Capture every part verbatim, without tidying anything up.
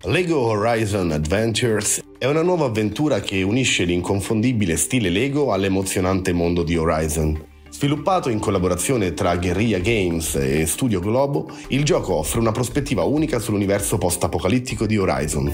Lego Horizon Adventures è una nuova avventura che unisce l'inconfondibile stile Lego all'emozionante mondo di Horizon. Sviluppato in collaborazione tra Guerrilla Games e Studio Globo, il gioco offre una prospettiva unica sull'universo post-apocalittico di Horizon.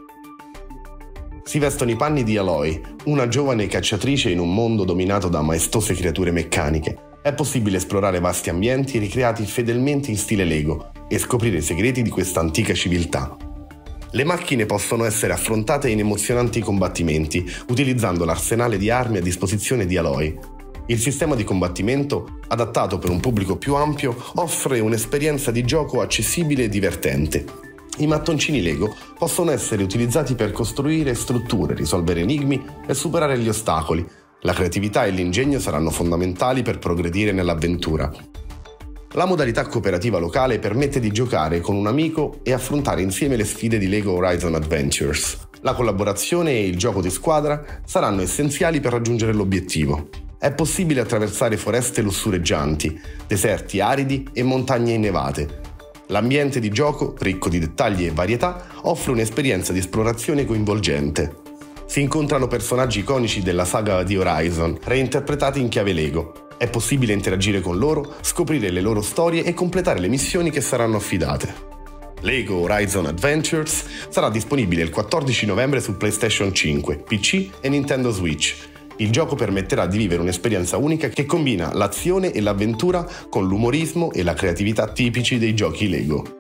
Si vestono i panni di Aloy, una giovane cacciatrice in un mondo dominato da maestose creature meccaniche. È possibile esplorare vasti ambienti ricreati fedelmente in stile Lego e scoprire i segreti di questa antica civiltà. Le macchine possono essere affrontate in emozionanti combattimenti, utilizzando l'arsenale di armi a disposizione di Aloy. Il sistema di combattimento, adattato per un pubblico più ampio, offre un'esperienza di gioco accessibile e divertente. I mattoncini Lego possono essere utilizzati per costruire strutture, risolvere enigmi e superare gli ostacoli. La creatività e l'ingegno saranno fondamentali per progredire nell'avventura. La modalità cooperativa locale permette di giocare con un amico e affrontare insieme le sfide di Lego Horizon Adventures. La collaborazione e il gioco di squadra saranno essenziali per raggiungere l'obiettivo. È possibile attraversare foreste lussureggianti, deserti aridi e montagne innevate. L'ambiente di gioco, ricco di dettagli e varietà, offre un'esperienza di esplorazione coinvolgente. Si incontrano personaggi iconici della saga di Horizon, reinterpretati in chiave Lego. È possibile interagire con loro, scoprire le loro storie e completare le missioni che saranno affidate. Lego Horizon Adventures sarà disponibile il quattordici novembre su PlayStation cinque, P C e Nintendo Switch. Il gioco permetterà di vivere un'esperienza unica che combina l'azione e l'avventura con l'umorismo e la creatività tipici dei giochi Lego.